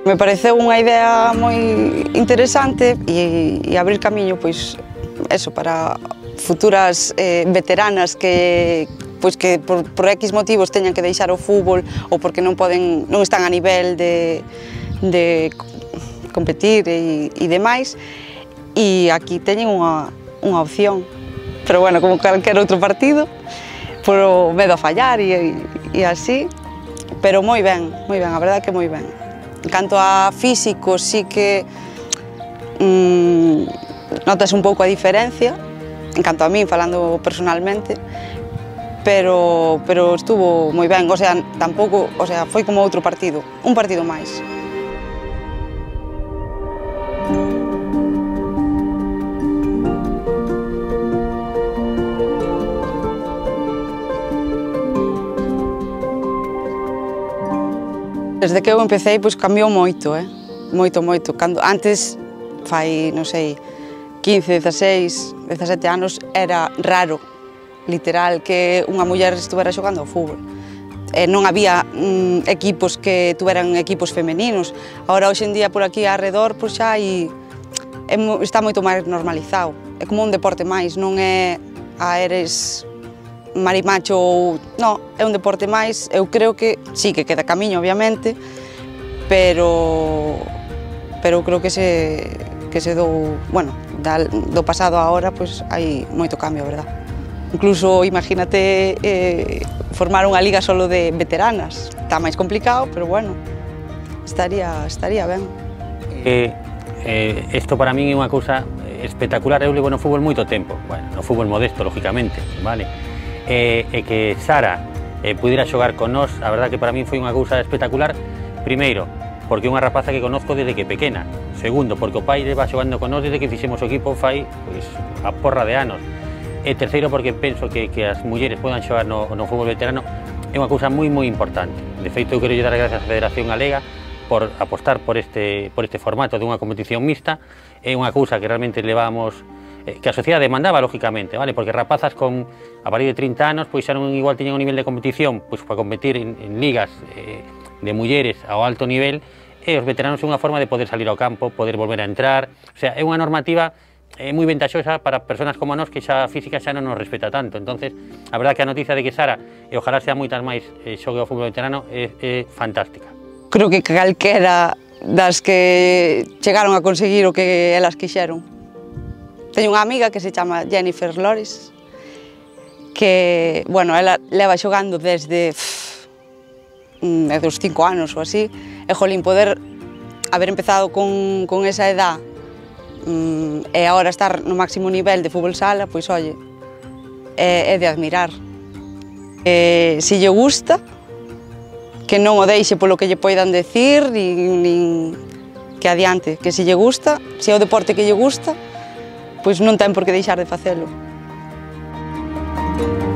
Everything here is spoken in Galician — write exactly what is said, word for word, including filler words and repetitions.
Me pareceu unha idea moi interesante e, e abrir camiño, pois, eso, para futuras eh, veteranas que, pois, que por, por X motivos teñan que deixar o fútbol ou porque non poden, non están a nivel de, de competir e, e demais, e aquí teñen unha, unha opción, pero bueno, como calquer outro partido, por o medo a fallar e, e así, pero moi ben, moi ben, a verdade que moi ben. En canto a físico, sí que mmm, notas un pouco a diferencia, en canto a min, falando personalmente, pero, pero estuvo moi ben, o sea, tampouco, o sea, foi como outro partido, un partido máis. Desde que eu empecé, pois cambiou moito, eh? moito, moito. Cando, antes, fai, non sei, quince, dezaseis, dezasete anos, era raro, literal, que unha muller estuvera xogando ao fútbol. E non había mm, equipos que tuveran equipos femeninos. Agora, hoxe en día, por aquí arredor, pois xa hai, é, está moito máis normalizado. É como un deporte máis, non é a eres marimacho ou... non, é un deporte máis, eu creo que sí que queda camiño, obviamente, pero pero creo que se que se dou, bueno, do pasado a ahora, pois hai moito cambio, a verdad. Incluso, imagínate eh, formar unha liga solo de veteranas, está máis complicado, pero bueno, estaría, estaría ben. Eh, eh, esto para min é unha cousa espectacular, eu levo no fútbol moito tempo, bueno, no fútbol modesto, lógicamente, vale? E, e que Sara eh, pudiera xogar con nós, a verdad que para min foi unha cousa espectacular. Primeiro, porque é unha rapaza que conozco desde que pequena. Segundo, porque o pai leva xogando con nós desde que fixemos o equipo fai pois, a porra de anos. E terceiro, porque penso que, que as mulleres podan xogar no, no fútbol veterano é unha cousa moi moi importante. De feito, eu quero dar as gracias á Federación Galega por apostar por este, por este formato de unha competición mixta. É unha cousa que realmente levamos, que a sociedade demandaba, lógicamente, vale? Porque rapazas con a partir de trinta anos pois xa non igual tiñan un nivel de competición pois para competir en, en ligas eh, de mulleres ao alto nivel, e os veteranos é unha forma de poder salir ao campo, poder volver a entrar, o sea, é unha normativa eh, moi ventaxosa para persoas como nós que xa a física xa non nos respeta tanto. Entonces, a verdade que a noticia de que Sara, e ojalá sea moitas máis, eh, xogue ao fútbol veterano é, é fantástica. Creo que calquera das que chegaron a conseguir o que elas quixeron. Teño unha amiga que se chama Jennifer Loris, que, bueno, ela leva xogando desde pff, dos cinco anos ou así, e, jolín, poder haber empezado con, con esa edad mm, e agora estar no máximo nivel de fútbol sala, pois, oye, é, é de admirar. E, se lle gusta, que non o deixe polo que lle poidan decir, nin, nin que adiante, que se lle gusta, se é o deporte que lle gusta, pois non ten por que deixar de facelo.